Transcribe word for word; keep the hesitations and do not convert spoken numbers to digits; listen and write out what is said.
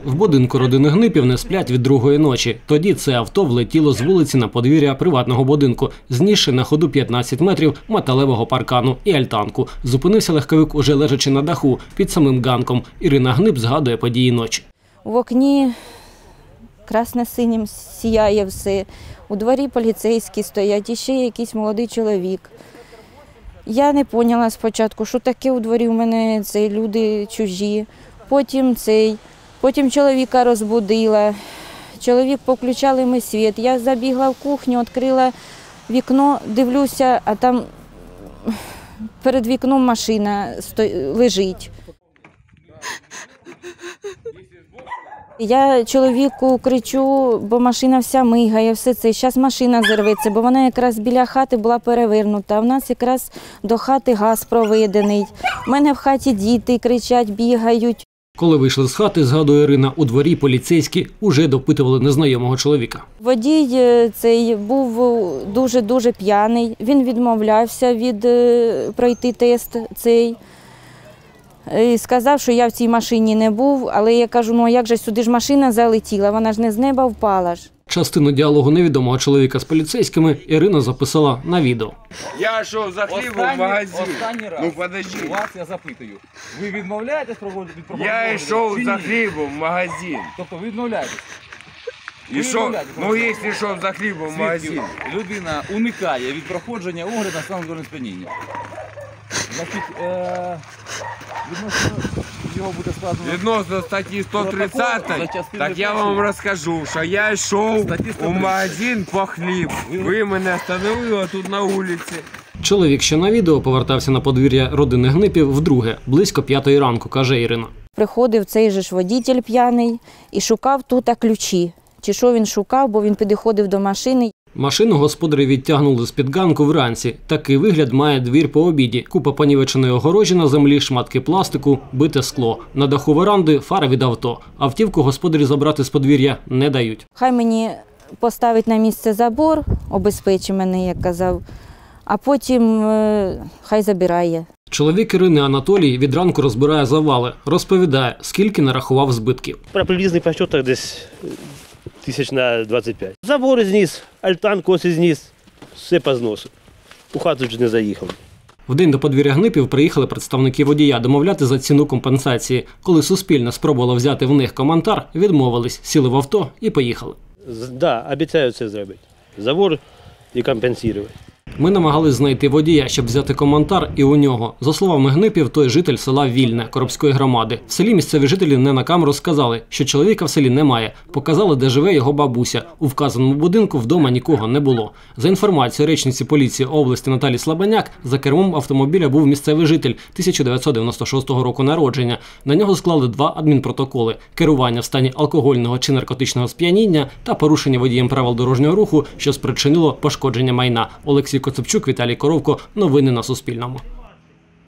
В будинку родини Гнипів не сплять від другої ночі. Тоді це авто влетіло з вулиці на подвір'я приватного будинку, знісши на ходу п'ятнадцять метрів металевого паркану і альтанку. Зупинився легковик, уже лежачи на даху, під самим ганком. Ірина Гнип згадує події ночі. В окні красно-синім сіяє все. У дворі поліцейські стоять, і ще якийсь молодий чоловік. Я не поняла спочатку, що таке у дворі у мене це люди чужі. Потім цей, потім чоловіка розбудила. Чоловік включали ми світ. Я забігла в кухню, відкрила вікно, дивлюся, а там перед вікном машина лежить. Я чоловіку кричу, бо машина вся мигає, все це. Зараз машина зірветься, бо вона якраз біля хати була перевернута. А в нас якраз до хати газ проведений. У мене в хаті діти кричать, бігають. Коли вийшли з хати, згадує Ірина, у дворі поліцейські уже допитували незнайомого чоловіка. Водій цей був дуже-дуже п'яний. Він відмовлявся від пройти тест цей. І сказав, що я в цій машині не був, але я кажу, ну а як же сюди ж машина залетіла, вона ж не з неба впала ж. Частину діалогу невідомого чоловіка з поліцейськими Ірина записала на відео. Я йшов за хлібом в магазин. Останній раз. Ну, подожди. У вас я запитую. Ви відмовляєтесь проводити від проходу? Я йшов за хлібом в магазин. Тобто ви відмовляєтесь? Ішов, ну, якщо йшов за хлібом в магазин. Людина уникає від проходження огляду на стан здоров'я сп'яніння. Значить, е... відносно його буде складено... Відносно статті сто тридцять, так я вам розкажу, що я йшов у магазин по хліб. Ви мене остановили тут на вулиці. Чоловік, що на відео, повертався на подвір'я родини Гнипів вдруге, близько п'ятої ранку, каже Ірина. Приходив цей же ж водій п'яний і шукав тут ключі. Чи що він шукав, бо він підходив до машини. Машину господарі відтягнули з-під ганку вранці. Такий вигляд має двір по обіді. Купа понівеченої огорожі на землі, шматки пластику, бите скло. На даху веранди фара від авто. Автівку господарі забрати з подвір'я не дають. Хай мені поставить на місце забор, обезпечить мене, як казав, а потім е, хай забирає. Чоловік Ірини Анатолій від ранку розбирає завали. Розповідає, скільки нарахував збитків. Про приблизний підсчет десь тисяч на двадцять п'ять. Забори зніс, альтанку ось зніс, все по зносу. У хату вже не заїхав. В день до подвір'я Гнипів приїхали представники водія домовляти за ціну компенсації. Коли Суспільне спробувало взяти в них коментар, відмовились, сіли в авто і поїхали. Так, да, обіцяю це зробити. Забор і компенсувати. Ми намагались знайти водія, щоб взяти коментар і у нього. За словами Гнипів, той житель села Вільне, Коробської громади. В селі місцеві жителі не на камеру сказали, що чоловіка в селі немає. Показали, де живе його бабуся. У вказаному будинку вдома нікого не було. За інформацією речниці поліції області Наталі Слабаняк, за кермом автомобіля був місцевий житель тисяча дев'ятсот дев'яносто шостого року народження. На нього склали два адмінпротоколи – керування в стані алкогольного чи наркотичного сп'яніння та порушення водієм правил дорожнього руху, що спричинило пошкодження майна. Олексій Коцепчук, Віталій Коровко. Новини на Суспільному.